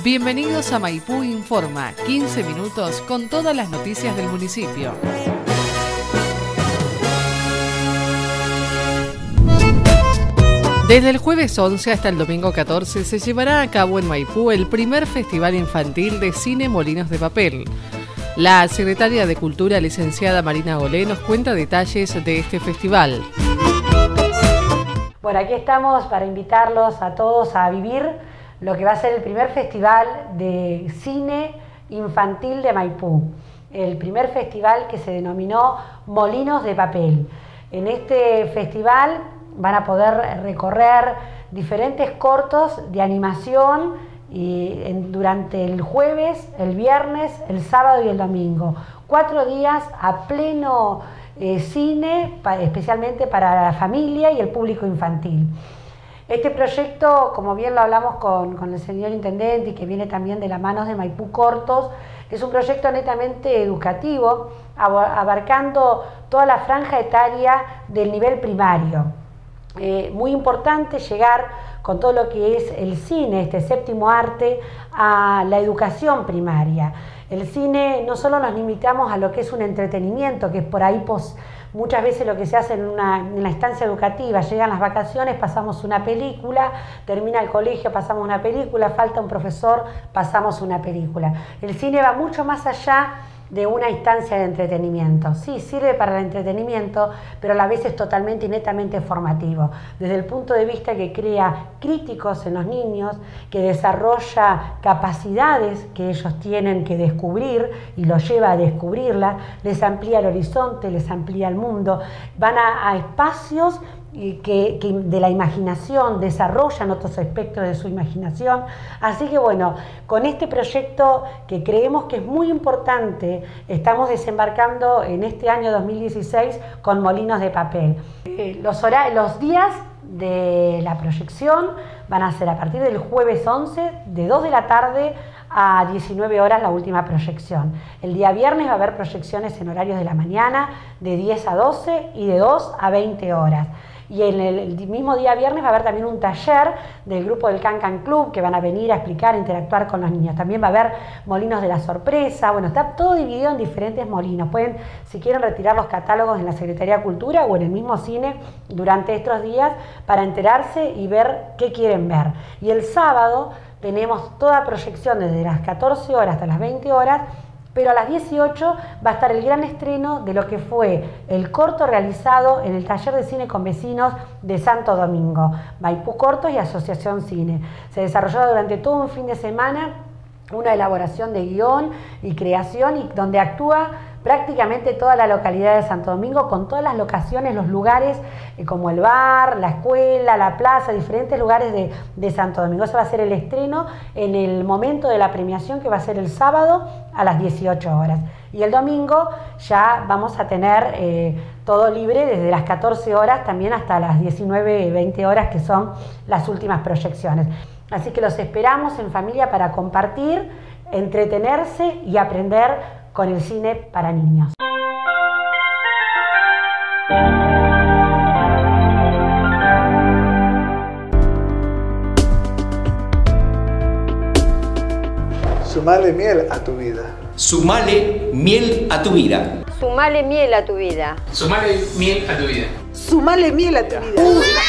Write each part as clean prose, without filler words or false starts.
Bienvenidos a Maipú Informa, 15 minutos con todas las noticias del municipio. Desde el jueves 11 hasta el domingo 14 se llevará a cabo en Maipú el primer Festival Infantil de Cine Molinos de Papel. La secretaria de Cultura, licenciada Marina Golé, nos cuenta detalles de este festival. Bueno, aquí estamos para invitarlos a todos a vivir lo que va a ser el primer Festival de Cine Infantil de Maipú. El primer festival que se denominó Molinos de Papel. En este festival van a poder recorrer diferentes cortos de animación durante el jueves, el viernes, el sábado y el domingo. 4 días a pleno cine, especialmente para la familia y el público infantil. Este proyecto, como bien lo hablamos con el señor intendente y que viene también de las manos de Maipú Cortos, es un proyecto netamente educativo, abarcando toda la franja etaria del nivel primario. Muy importante llegar con todo lo que es el cine, este séptimo arte, a la educación primaria. El cine no solo nos limitamos a lo que es un entretenimiento, que es por ahí muchas veces lo que se hace en la instancia educativa. Llegan las vacaciones, pasamos una película, termina el colegio, pasamos una película, falta un profesor, pasamos una película. El cine va mucho más allá de una instancia de entretenimiento. Sí, sirve para el entretenimiento, pero a la vez es totalmente y netamente formativo. Desde el punto de vista que crea críticos en los niños, que desarrolla capacidades que ellos tienen que descubrir y los lleva a descubrirlas, les amplía el horizonte, les amplía el mundo, van a espacios que de la imaginación, desarrollan otros aspectos de su imaginación. Así que bueno, con este proyecto que creemos que es muy importante, estamos desembarcando en este año 2016 con Molinos de Papel. Los días de la proyección van a ser a partir del jueves 11, de 2 de la tarde a 19 horas la última proyección. El día viernes va a haber proyecciones en horarios de la mañana, de 10 a 12 y de 2 a 20 horas. Y en el mismo día viernes va a haber también un taller del grupo del Can Can Club que van a venir a explicar, interactuar con los niños. También va a haber molinos de la sorpresa. Bueno, está todo dividido en diferentes molinos. Pueden, si quieren, retirar los catálogos en la Secretaría de Cultura o en el mismo cine durante estos días para enterarse y ver qué quieren ver. Y el sábado tenemos toda proyección desde las 14 horas hasta las 20 horas, pero a las 18 va a estar el gran estreno de lo que fue el corto realizado en el taller de cine con vecinos de Santo Domingo, Maipú Cortos y Asociación Cine. Se desarrolló durante todo un fin de semana una elaboración de guión y creación, y donde actúa prácticamente toda la localidad de Santo Domingo, con todas las locaciones, los lugares como el bar, la escuela, la plaza, diferentes lugares de Santo Domingo. Ese va a ser el estreno en el momento de la premiación, que va a ser el sábado a las 18 horas. Y el domingo ya vamos a tener todo libre desde las 14 horas también hasta las 19-20 horas, que son las últimas proyecciones. Así que los esperamos en familia para compartir, entretenerse y aprender con el cine para niños. Sumale miel a tu vida. Sumale miel a tu vida. Sumale miel a tu vida. Sumale miel a tu vida. Sumale miel a tu vida.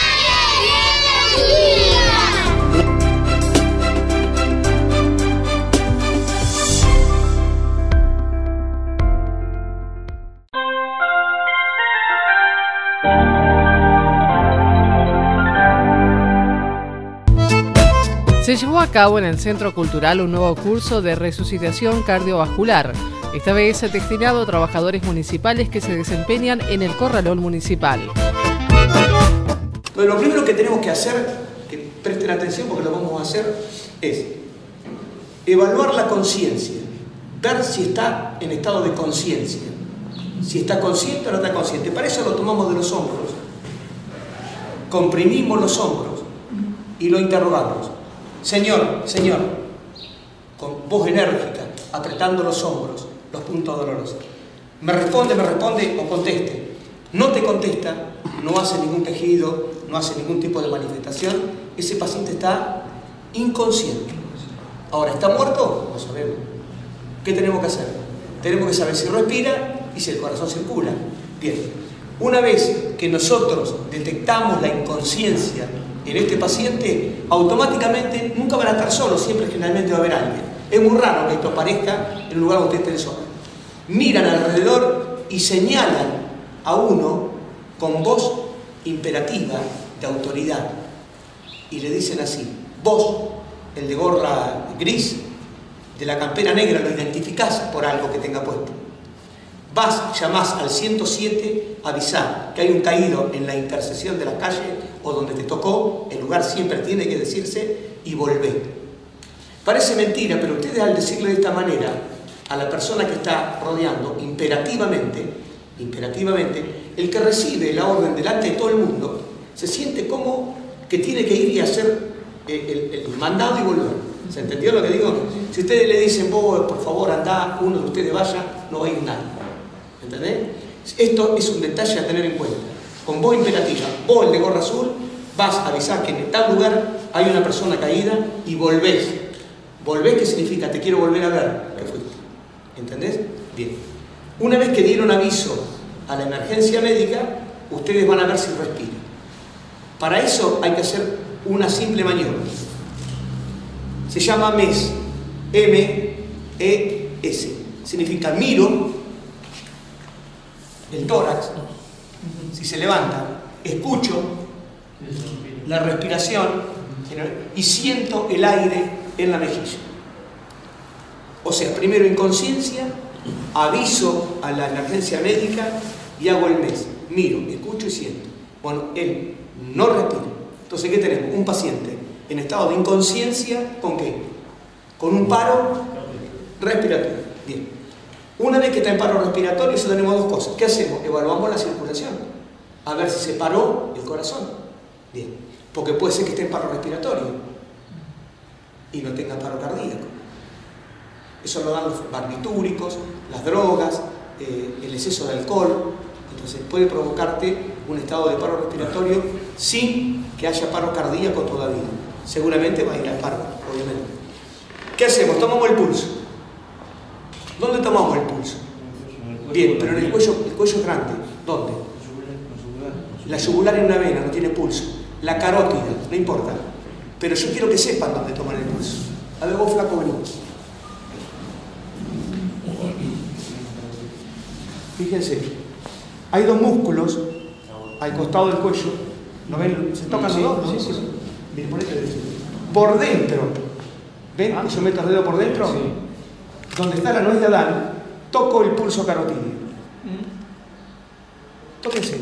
Se llevó a cabo en el Centro Cultural un nuevo curso de resucitación cardiovascular, esta vez destinado a trabajadores municipales que se desempeñan en el corralón municipal. Bueno, lo primero que tenemos que hacer, que presten atención porque lo vamos a hacer, es evaluar la conciencia, ver si está en estado de conciencia, si está consciente o no está consciente. Para eso lo tomamos de los hombros, comprimimos los hombros y lo interrogamos. Señor, señor, con voz enérgica, apretando los hombros, los puntos dolorosos. Me responde o conteste. No te contesta, no hace ningún quejido, no hace ningún tipo de manifestación. Ese paciente está inconsciente. Ahora, ¿está muerto? No sabemos. ¿Qué tenemos que hacer? Tenemos que saber si respira y si el corazón circula. Bien, una vez que nosotros detectamos la inconsciencia en este paciente, automáticamente nunca van a estar solos, siempre generalmente va a haber alguien. Es muy raro que esto aparezca en un lugar donde ustedes estén solos. Miran alrededor y señalan a uno con voz imperativa de autoridad y le dicen así: vos, el de gorra gris, de la campera negra, lo identificás por algo que tenga puesto. Vas, llamás al 107, avisá que hay un caído en la intersección de la calle o donde te tocó, el lugar siempre tiene que decirse, y volvé. Parece mentira, pero ustedes al decirle de esta manera a la persona que está rodeando, imperativamente, el que recibe la orden delante de todo el mundo, se siente como que tiene que ir y hacer el mandado y volver. ¿Se entendió lo que digo? Si ustedes le dicen, vos, por favor, andá, uno de ustedes vaya, no va a ir nadie. ¿Entendés? Esto es un detalle a tener en cuenta. Con voz imperativa, vos, el de gorra azul, vas a avisar que en tal lugar hay una persona caída y volvés. Volvés, ¿qué significa? Te quiero volver a ver. ¿Qué fuiste? ¿Entendés? Bien. Una vez que dieron aviso a la emergencia médica, ustedes van a ver si respira. Para eso hay que hacer una simple maniobra. Se llama MES. M-E-S. Significa miro el tórax, si se levanta, escucho la respiración y siento el aire en la mejilla. O sea, primero inconsciencia, aviso a la emergencia médica y hago el MES. Miro, escucho y siento. Bueno, él no respira. Entonces, ¿qué tenemos? Un paciente en estado de inconsciencia, ¿con qué? Con un paro respiratorio. Bien. Una vez que está en paro respiratorio, eso tenemos dos cosas. ¿Qué hacemos? Evaluamos la circulación. A ver si se paró el corazón. Bien. Porque puede ser que esté en paro respiratorio y no tenga paro cardíaco. Eso lo dan los barbitúricos, las drogas, el exceso de alcohol. Entonces puede provocarte un estado de paro respiratorio sin que haya paro cardíaco todavía. Seguramente va a ir al paro, obviamente. ¿Qué hacemos? Tomamos el pulso. ¿Dónde tomamos el pulso? Bien, pero en el cuello es grande. ¿Dónde? La yugular en una vena, no tiene pulso. La carótida, no importa. Pero yo quiero que sepan dónde toman el pulso. A ver, vos, flaco, vení. Fíjense, hay dos músculos al costado del cuello. ¿Lo ven? ¿Se tocan los dos? Sí. Bien, por dentro. ¿Ven? Yo meto el dedo por dentro. Sí. Donde está la nuez de Adán, toco el pulso carotídeo. Tóquense.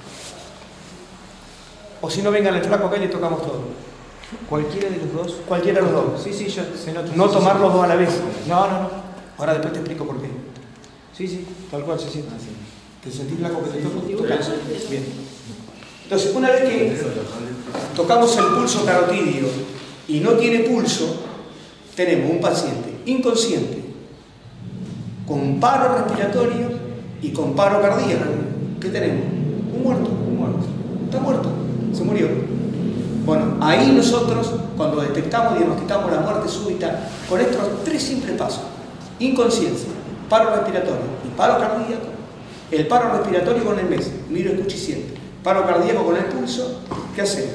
O si no, vengan el flaco acá y le tocamos todo. ¿Cualquiera de los dos? Cualquiera de los dos. Sí, yo se nota. No tomar los dos a la vez. No. Ahora después te explico por qué. Sí, tal cual se siente. ¿Te sentís flaco que te toco? Bien. Entonces, una vez que tocamos el pulso carotídeo y no tiene pulso, tenemos un paciente inconsciente, con paro respiratorio y con paro cardíaco. ¿Qué tenemos? Un muerto. Está muerto. Se murió. Bueno, ahí nosotros, cuando detectamos y diagnosticamos la muerte súbita, con estos tres simples pasos: inconsciencia, paro respiratorio y paro cardíaco. El paro respiratorio con el MES, miro, escucho y siento. Paro cardíaco con el pulso, ¿qué hacemos?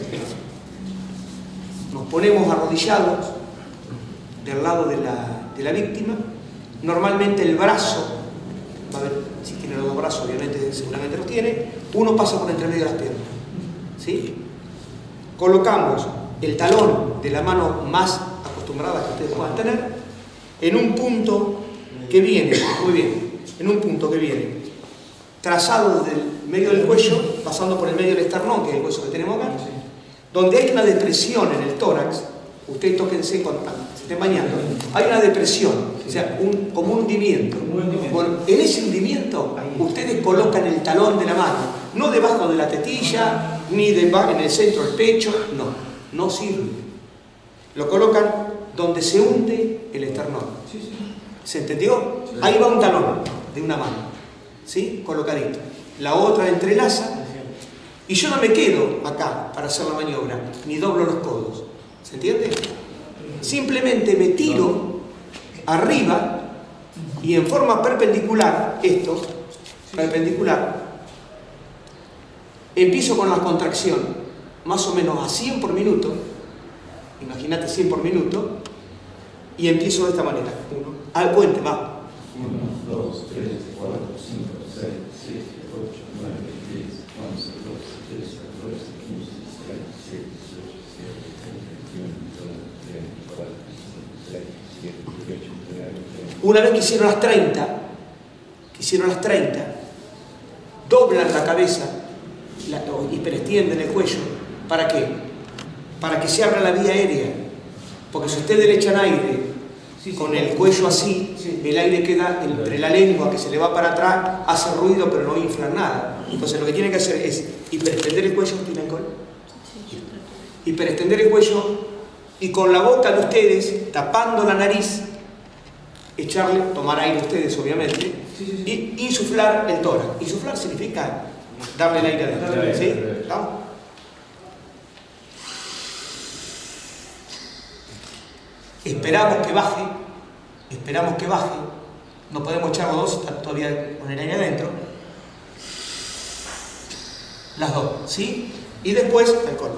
Nos ponemos arrodillados del lado de la víctima. Normalmente el brazo, va a ver si tiene los dos brazos, obviamente seguramente los tiene, uno pasa por entre medio de las piernas. ¿Sí? Colocamos el talón de la mano más acostumbrada que ustedes puedan tener en un punto que viene, muy bien, en un punto que viene trazado desde el medio del cuello, pasando por el medio del esternón, que es el hueso que tenemos acá, donde hay una depresión en el tórax. Ustedes tóquense cuando se estén bañando. Hay una depresión, o sea, como un hundimiento. Bueno, en ese hundimiento ustedes colocan el talón de la mano, no debajo de la tetilla, ni en el centro del pecho, no sirve. Lo colocan donde se hunde el esternón. ¿Se entendió? Ahí va un talón de una mano, ¿sí? Colocadito. La otra entrelaza y yo no me quedo acá para hacer la maniobra, ni doblo los codos. ¿Se entiende? Simplemente me tiro arriba y en forma perpendicular, perpendicular, empiezo con la contracción, más o menos a 100 por minuto, imagínate 100 por minuto, y empiezo de esta manera. Al puente, va. 1, 2, 3, 4, 5, 6, 7, 8, 9, 10, 11, 12, 13, 14, 15, 16, 17, 18, 19, 20, 21, 22, 23, 24, 25, 26, 27, 28, 29, 30. Una vez que hicieron las 30, doblan la cabeza, hiperextienden el cuello. ¿Para qué? Para que se abra la vía aérea. Porque si ustedes le echan aire con el cuello así, el aire queda entre la lengua que se le va para atrás, hace ruido pero no infla nada. Entonces lo que tienen que hacer es hiperextender el cuello, ¿tienen alcohol? Hiperextender el cuello y con la boca de ustedes, tapando la nariz, tomar aire ustedes obviamente, y insuflar el tórax. Insuflar significa darle el aire adentro. ¿Sí? ¿Vamos? Esperamos que baje, no podemos echar los dos, está todavía con el aire adentro. Las dos, ¿sí? Y después el cuerpo.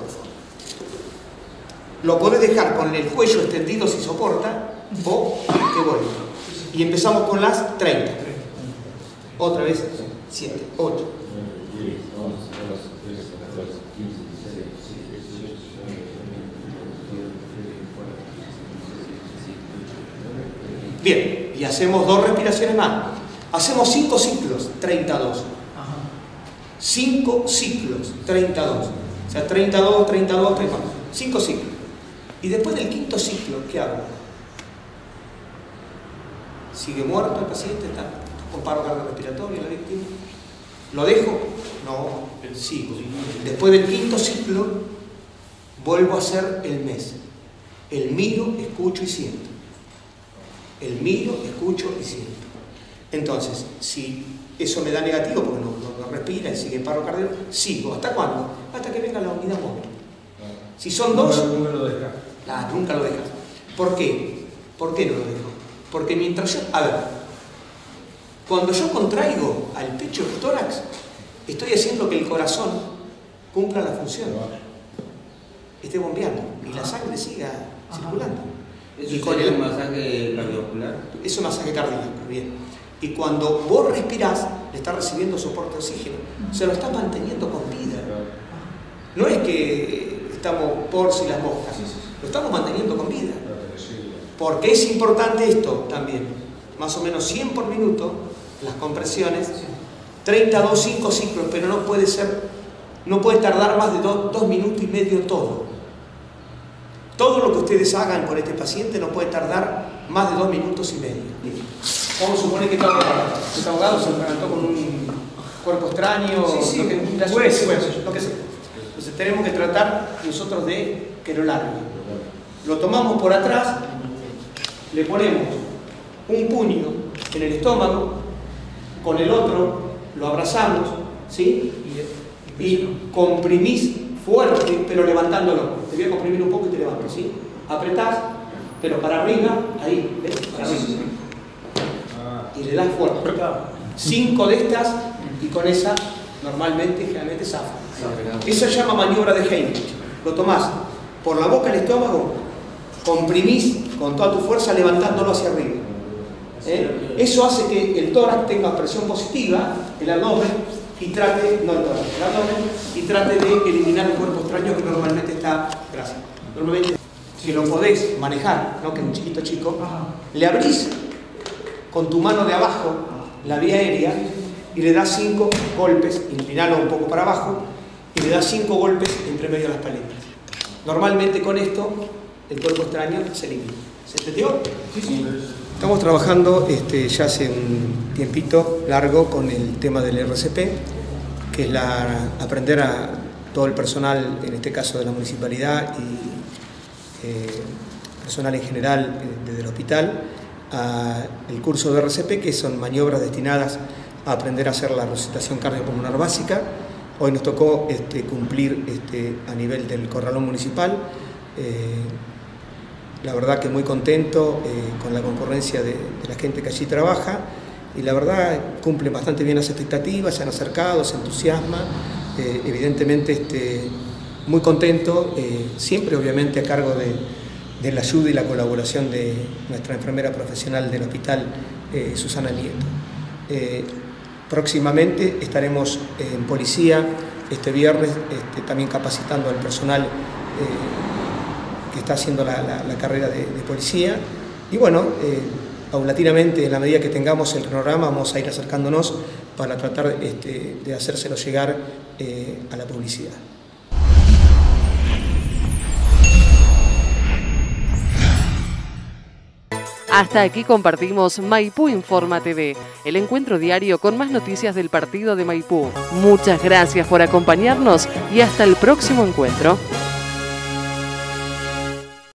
Lo podés dejar con el cuello extendido si soporta, o que vuelva. Y empezamos con las 30. Otra vez, 7, 8. 10, 11, 12, 13, 14, 15, 16, 17, 18, 19, 20, 21, 22, 23, 24, 25, 26, 27, 28, 29, 30. Bien, y hacemos 2 respiraciones más. Hacemos 5 ciclos, 32. 5 ciclos, 32. O sea, 32, 32, 34. 5 ciclos. Y después del 5.º ciclo, ¿qué hago? ¿Sigue muerto el paciente? ¿Está con paro cardiorrespiratorio la víctima? ¿Lo dejo? No, sigo. Después del 5.º ciclo, vuelvo a hacer el mes. El miro, escucho y siento. El miro, escucho y siento. Entonces, si eso me da negativo porque no respira y sigue en paro cardíaco, sigo. ¿Hasta cuándo? Hasta que venga la unidad móvil. Si son 2, nunca lo dejas. Nunca lo dejas. ¿Por qué? ¿Por qué no lo dejo? Porque mientras yo... A ver, cuando yo contraigo al pecho el tórax, estoy haciendo que el corazón cumpla la función. Esté bombeando y la sangre siga circulando. ¿Eso sería un masaje cardiovascular? Es un masaje cardíaco, bien. Y cuando vos respirás, le estás recibiendo soporte de oxígeno, se lo estás manteniendo con vida. No es que estamos por si las moscas, lo estamos manteniendo con vida. Porque es importante esto también, más o menos 100 por minuto, las compresiones, 32, 5 ciclos, pero no puede tardar más de 2 minutos y medio todo. Todo lo que ustedes hagan con este paciente no puede tardar más de 2 minutos y medio. Vamos a suponer que está ahogado. Está ahogado, se atragantó con un cuerpo extraño, lo que sea. Entonces tenemos que tratar nosotros de que lo largue. Lo tomamos por atrás, le ponemos un puño en el estómago, con el otro lo abrazamos, ¿sí? Y comprimís fuerte, pero levantándolo. Te voy a comprimir un poco y te levanto, ¿sí? Apretás, pero para arriba, ahí, ¿ves? Para arriba. Y le das fuerte. 5 de estas y con esa generalmente zafa. Eso se llama maniobra de Heimlich. Lo tomás por la boca, el estómago, comprimís con toda tu fuerza levantándolo hacia arriba. Eso hace que el tórax tenga presión positiva, el abdomen, y trate de eliminar un cuerpo extraño que normalmente está, normalmente que lo podés manejar, ¿no? Que es un chico, le abrís con tu mano de abajo la vía aérea y le das 5 golpes, inclinalo un poco para abajo, y le das 5 golpes entre medio de las paletas. Normalmente con esto el cuerpo extraño se elimina. ¿Se entendió? Sí. Estamos trabajando ya hace un tiempito largo con el tema del RCP, que es aprender a todo el personal, en este caso de la municipalidad y personal en general desde el hospital, el curso de RCP, que son maniobras destinadas a aprender a hacer la resucitación cardiopulmonar básica. Hoy nos tocó cumplir a nivel del corralón municipal la verdad que muy contento con la concurrencia de la gente que allí trabaja, y la verdad cumplen bastante bien las expectativas, se han acercado, se entusiasma, evidentemente muy contento, siempre obviamente a cargo de la ayuda y la colaboración de nuestra enfermera profesional del hospital, Susana Nieto. Próximamente estaremos en policía este viernes, también capacitando al personal que está haciendo la carrera de policía, y bueno, paulatinamente, en la medida que tengamos el cronograma, vamos a ir acercándonos para tratar de hacérselo llegar a la publicidad. Hasta aquí compartimos Maipú Informa TV, el encuentro diario con más noticias del partido de Maipú. Muchas gracias por acompañarnos y hasta el próximo encuentro.